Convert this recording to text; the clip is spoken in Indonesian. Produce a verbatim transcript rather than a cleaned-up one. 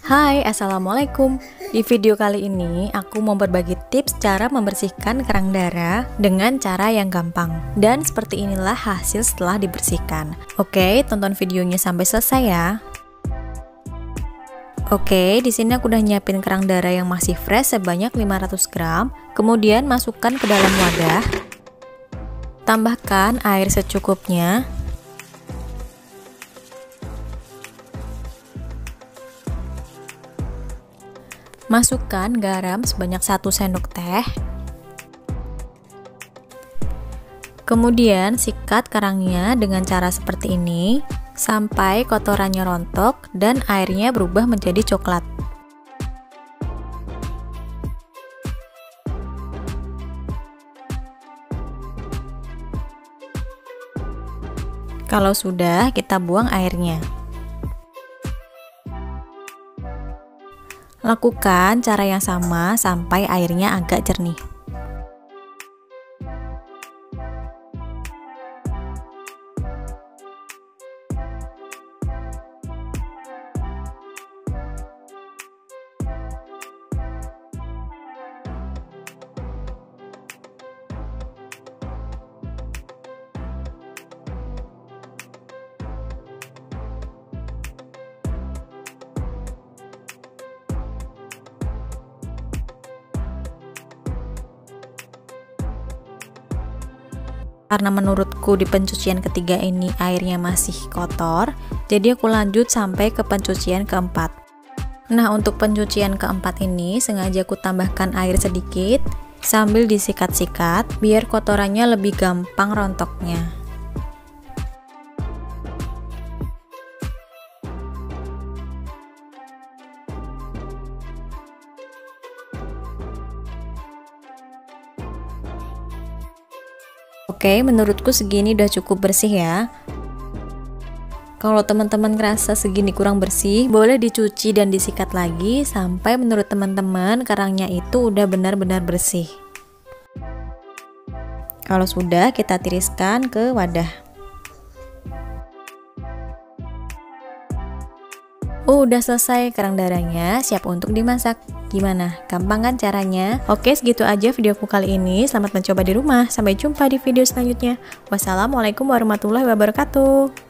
Hai, assalamualaikum. Di video kali ini aku mau berbagi tips cara membersihkan kerang darah dengan cara yang gampang. Dan seperti inilah hasil setelah dibersihkan. Oke, tonton videonya sampai selesai ya. Oke, di sini aku udah nyiapin kerang darah yang masih fresh sebanyak lima ratus gram. Kemudian masukkan ke dalam wadah. Tambahkan air secukupnya. Masukkan garam sebanyak satu sendok teh. Kemudian sikat kerangnya dengan cara seperti ini sampai kotorannya rontok dan airnya berubah menjadi coklat. Kalau sudah, kita buang airnya. Lakukan cara yang sama sampai airnya agak jernih. Karena menurutku di pencucian ketiga ini airnya masih kotor, jadi aku lanjut sampai ke pencucian keempat. Nah, untuk pencucian keempat ini sengaja aku tambahkan air sedikit sambil disikat-sikat biar kotorannya lebih gampang rontoknya. Oke, menurutku segini udah cukup bersih ya. Kalau teman-teman ngerasa segini kurang bersih, boleh dicuci dan disikat lagi sampai menurut teman-teman kerangnya itu udah benar-benar bersih. Kalau sudah, kita tiriskan ke wadah. Oh, udah selesai kerang darahnya, siap untuk dimasak. Gimana? Gampang kan caranya? Oke, segitu aja videoku kali ini. Selamat mencoba di rumah. Sampai jumpa di video selanjutnya. Wassalamualaikum warahmatullahi wabarakatuh.